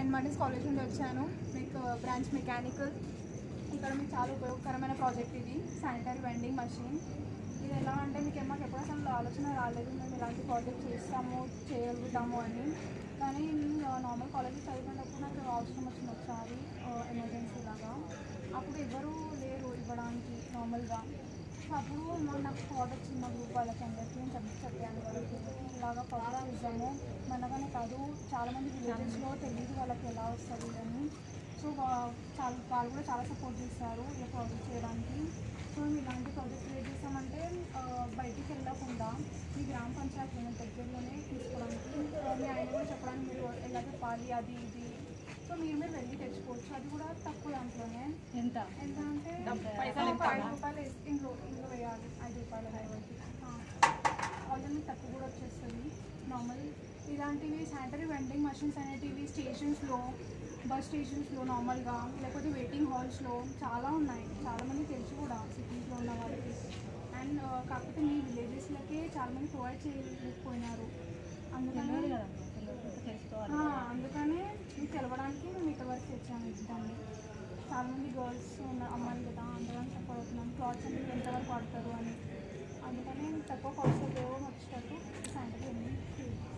Saint Martin's college నుండి వచ్చాను. మీకు బ్రాంచ్ మెకానికల్. ఇక్కడ మీకు చాలా ఉపయోగకరమైన ప్రాజెక్ట్ ఇది, శానిటరీ వెండింగ్ మషిన్. ఇది ఎలా అంటే మాకు ఎప్పుడు అసలు ఆలోచన రాలేదు మేము ఇలాంటి ప్రాజెక్ట్ చేయగలుగుతాము అని. కానీ నార్మల్ కాలేజీ చదివినప్పుడు నాకు అవసరం వచ్చింది ఒకసారి, ఎమర్జెన్సీ లాగా. అప్పుడు ఎవరు లేరు ఇవ్వడానికి నార్మల్గా. అప్పుడు నాకు థాట్ వచ్చింది మా గ్రూప్ వాళ్ళకి అందరికీ. నేను చెప్పాను వాళ్ళకి ఇలాగా ప్రాజెక్ట్ ఇద్దాము. మనగానే కాదు, చాలామంది విలేజెస్లో తెలియదు వాళ్ళకి ఎలా వస్తుంది అని. సో వాళ్ళు కూడా చాలా సపోర్ట్ చేస్తారు ఇలా ప్రాజెక్ట్ చేయడానికి. సో మేము ఇలాంటి ప్రాజెక్ట్ క్రియేట్ చేస్తామంటే బయటికి వెళ్ళకుండా మీ గ్రామ పంచాయతీ దగ్గరలోనే తీసుకోవడానికి, మీ ఆయన కూడా చెప్పడానికి మీరు ఎలా చెప్పాలి అది ఇది. సో మీరు వెళ్ళి తెచ్చుకోవచ్చు, అది కూడా తక్కువ దాంట్లోనే. ఎంత అంటే 5 రూపాయలు ఇంట్లో వేయాలి, 5 రూపాయలు ఆల్రెడీ తక్కువ కూడా వచ్చేస్తుంది నార్మల్. ఇలాంటివి శానిటరీ వెండింగ్ మషిన్స్ అనేటివి స్టేషన్స్లో, బస్ స్టేషన్స్లో నార్మల్గా, లేకపోతే వెయిటింగ్ హాల్స్లో చాలా ఉన్నాయి. చాలామంది తెలుసు కూడా సిటీస్లో ఉన్న వాళ్ళకి. అండ్ కాకపోతే మీ విలేజెస్లకే చాలామంది ప్రొవైడ్ చేయలేకపోయినారు. అందుకనే మీకు తెలవడానికి మేము ఇక్కడ వరకు తెచ్చాము దాన్ని. చాలామంది గర్ల్స్ ఉన్న అమ్మాయిలు కదా, అందుకని చెప్పబోతున్నాం క్లాత్స్ అనేది ఎంతవరకు వాడతారు అని. అందుకని తక్కువ కాస్ట్లో వచ్చేటట్టు శానిటరీ